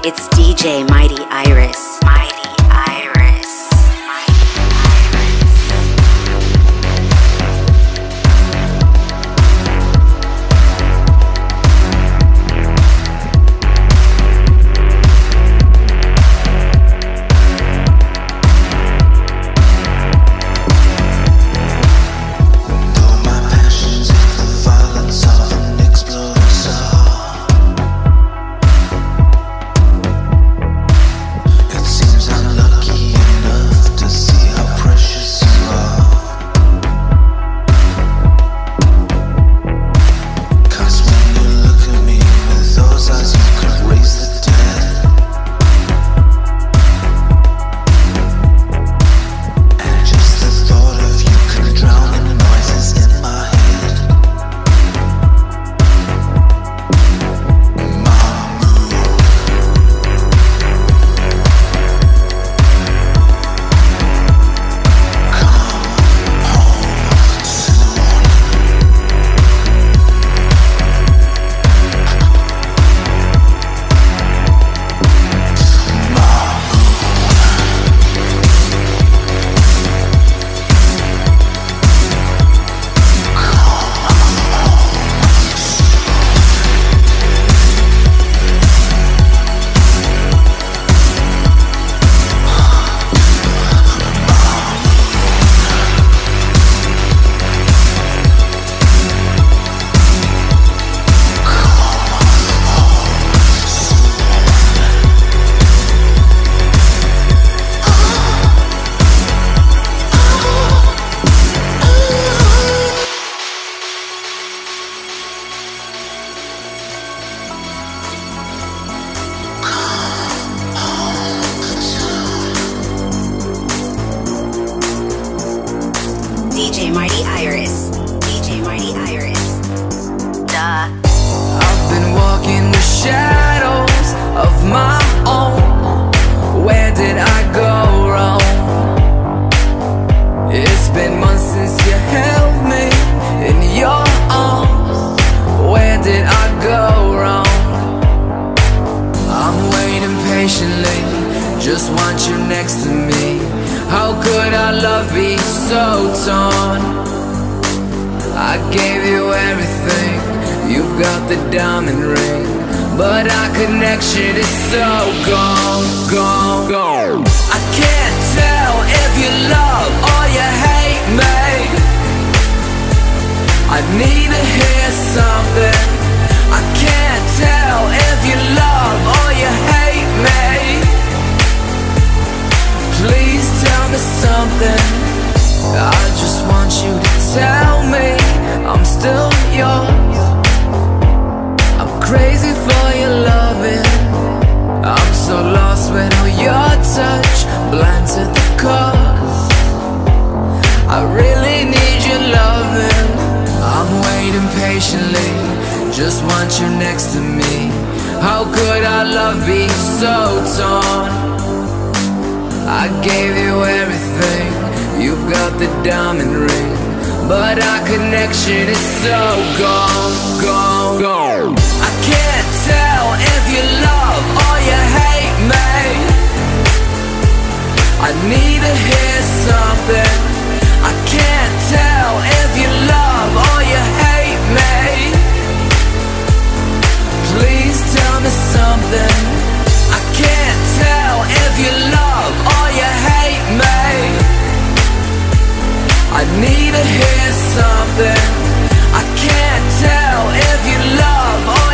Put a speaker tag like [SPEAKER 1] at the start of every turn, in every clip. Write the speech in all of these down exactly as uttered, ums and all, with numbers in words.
[SPEAKER 1] It's D J Mighty Iris. Mighty Iris. D J Mighty Iris. D J Mighty Iris. Duh.
[SPEAKER 2] I've been walking the shadows of my own. Where did I go wrong? It's been months since you held me in your arms. Where did I go wrong? I'm waiting patiently, just want you next to me. How could our love be so torn? I gave you everything, you've got the diamond ring, but our connection is so gone, gone, gone. I can't tell if you love or you hate me. I need to hear something. I can't tell if you love or you hate me. Please tell me something. I just want you to tell me I'm still yours. I'm crazy for your loving. I'm so lost without your touch, blind to the cause. I really need your loving. I'm waiting patiently, just want you next to me. How could our love be so torn? I gave you everything, you've got the diamond ring, but our connection is so gone, gone, gone. I can't tell if you love or you hate me. I need to hear something. I can't tell if you love or you hate me. Please tell me something. I can't tell if you love or you hate me. I need to hear something. I can't tell if you love or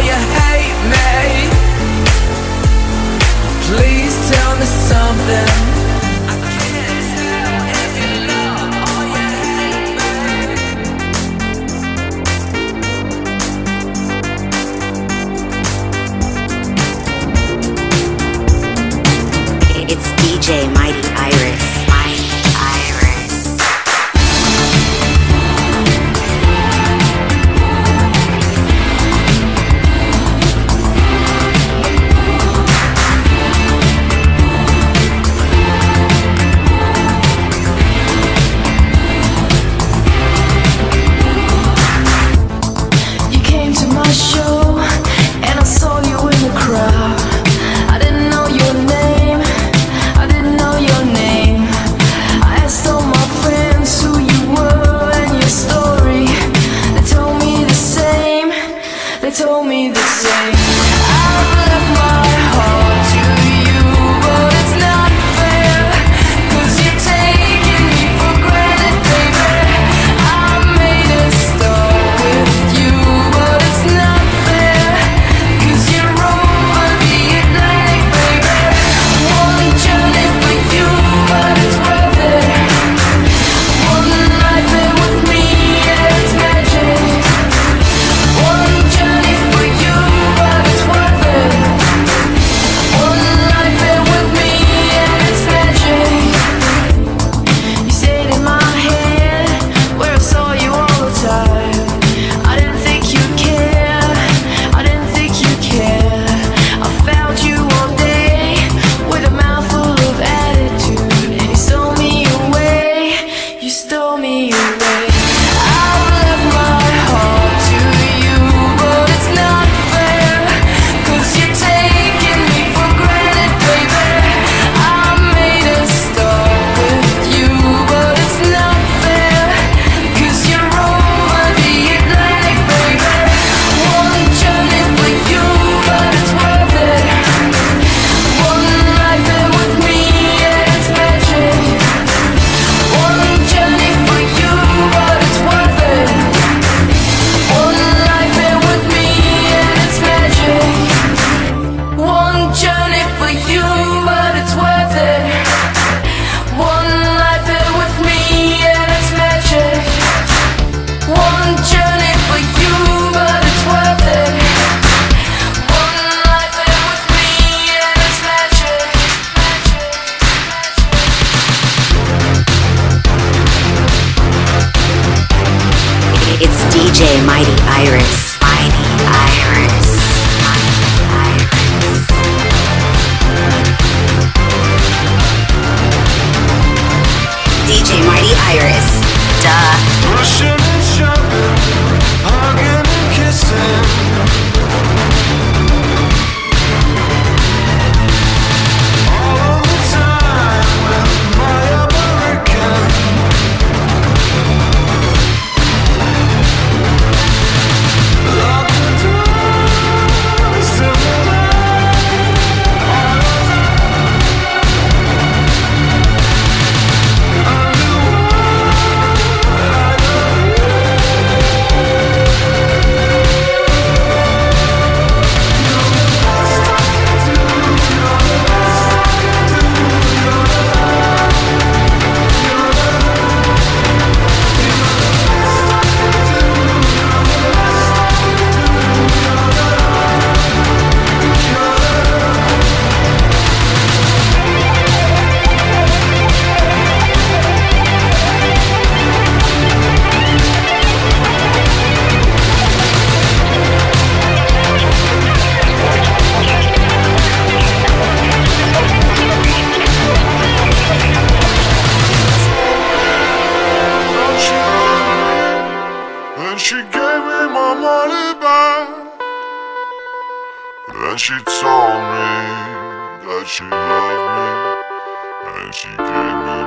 [SPEAKER 3] And she told me that she loved me, and she gave me